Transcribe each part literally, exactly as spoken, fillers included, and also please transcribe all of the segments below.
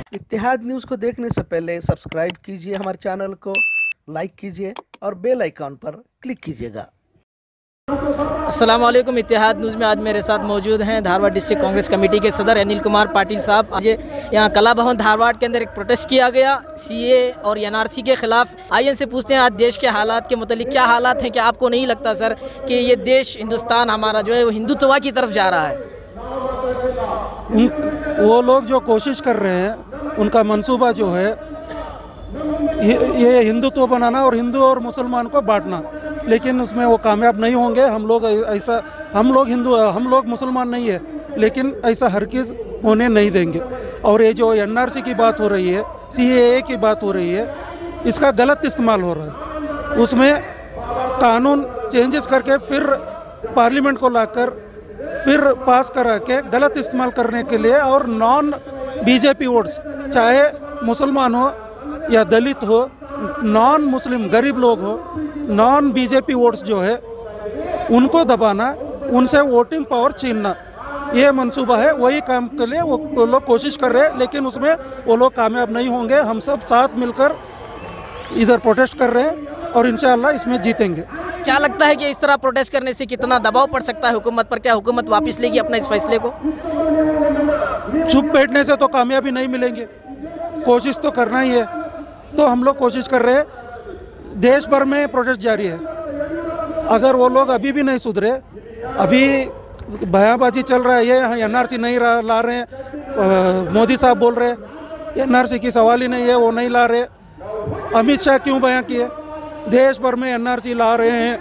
इत्तेहाद news को देखने से पहले सब्सक्राइब कीजिए हमारे चैनल को, लाइक कीजिए और बेल आइकॉन पर क्लिक कीजिएगा। अस्सलाम वालेकुम। इत्तेहाद न्यूज़ में आज मेरे साथ मौजूद हैं धारवाड़ डिस्ट्रिक्ट कांग्रेस कमेटी के सदर अनिल कुमार पाटिल साहब। आज यहाँ कला भवन धारवाड़ के अंदर एक प्रोटेस्ट किया गया सीए और एनआरसी के खिलाफ। आइए इनसे पूछते हैं आज देश के हालात के मुतालिक क्या हालात हैं। क्या आपको नहीं लगता सर कि ये देश हिंदुस्तान हमारा जो है वो हिंदुत्व की तरफ जा रहा है? वो लोग जो कोशिश कर रहे हैं उनका मंसूबा जो है ये, ये हिंदुत्व बनाना और हिंदू और मुसलमान को बांटना, लेकिन उसमें वो कामयाब नहीं होंगे। हम लोग ऐसा हम लोग हिंदू हम लोग मुसलमान नहीं है, लेकिन ऐसा हरगिज़ होने नहीं देंगे। और ये जो एनआरसी की बात हो रही है, सीएए की बात हो रही है, इसका गलत इस्तेमाल हो रहा है। उसमें कानून चेंजेस करके फिर पार्लियामेंट को लाकर फिर पास करा के गलत इस्तेमाल करने के लिए, और नॉन बीजेपी वोट्स चाहे मुसलमान हो या दलित हो, नॉन मुस्लिम गरीब लोग हो, नॉन बीजेपी वोट्स जो है उनको दबाना, उनसे वोटिंग पावर छीनना, ये मंसूबा है। वही काम के लिए वो लोग कोशिश कर रहे हैं, लेकिन उसमें वो लोग कामयाब नहीं होंगे। हम सब साथ मिलकर इधर प्रोटेस्ट कर रहे हैं और इंशाअल्लाह इसमें जीतेंगे। क्या लगता है कि इस तरह प्रोटेस्ट करने से कितना दबाव पड़ सकता है हुकूमत पर? क्या हुकूमत वापस लेगी अपना इस फैसले को? चुप बैठने से तो कामयाबी नहीं मिलेंगे, कोशिश तो करना ही है। तो हम लोग कोशिश कर रहे हैं, देश भर में प्रोटेस्ट जारी है। अगर वो लोग अभी भी नहीं सुधरे, अभी बयानबाजी चल रहा है, ये एनआरसी नहीं ला रहे हैं, मोदी साहब बोल रहे हैं एनआरसी की सवाल ही नहीं है, वो नहीं ला रहे। अमित शाह क्यों बयान किए? देश भर में एनआरसी ला रहे हैं।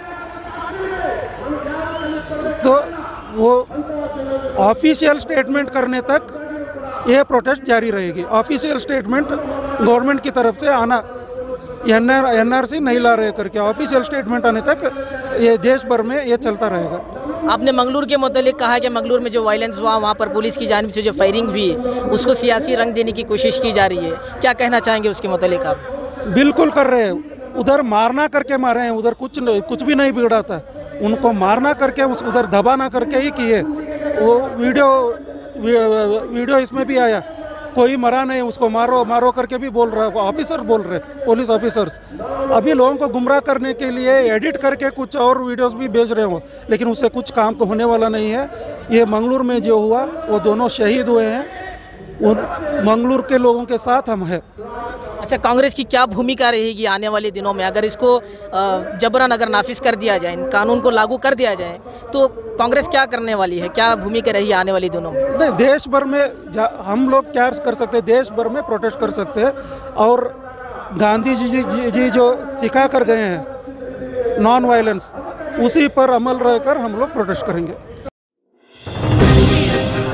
तो वो ऑफिशियल स्टेटमेंट करने तक ये प्रोटेस्ट जारी रहेगी। ऑफिशियल स्टेटमेंट गवर्नमेंट की तरफ से आना, एनआर एनआरसी नहीं ला रहे करके ऑफिशियल स्टेटमेंट आने तक ये देश भर में ये चलता रहेगा। आपने मंगलूर के मुतालिक कहा है कि मंगलूर में जो वायलेंस हुआ, वहाँ पर पुलिस की जानिब से जो फायरिंग हुई, उसको सियासी रंग देने की कोशिश की जा रही है। क्या कहना चाहेंगे उसके मुतालिक आप? बिल्कुल कर रहे हैं। उधर मारना करके मारे हैं, उधर कुछ कुछ भी नहीं बिगड़ा था। उनको मारना करके, उस उधर दबाना करके ही किए। वो वीडियो वीडियो इसमें भी आया, कोई मरा नहीं, उसको मारो मारो करके भी बोल रहा है। ऑफिसर बोल रहे, पुलिस ऑफिसर्स अभी लोगों को गुमराह करने के लिए एडिट करके कुछ और वीडियोस भी भेज रहे हो, लेकिन उससे कुछ काम तो होने वाला नहीं है। ये मंगलूर में जो हुआ, वो दोनों शहीद हुए हैं, उन मंगलूर के लोगों के साथ हम हैं। अच्छा, कांग्रेस की क्या भूमिका रहेगी आने वाले दिनों में? अगर इसको जबरन अगर नाफिज कर दिया जाए, इन कानून को लागू कर दिया जाए, तो कांग्रेस क्या करने वाली है? क्या भूमिका रहेगी आने वाले दिनों में? नहीं, देश भर में हम लोग क्या कर सकते हैं, देश भर में प्रोटेस्ट कर सकते हैं। और गांधी जी जी, जी, जी जो सिखा कर गए हैं नॉन वायलेंस, उसी पर अमल रहकर हम लोग प्रोटेस्ट करेंगे।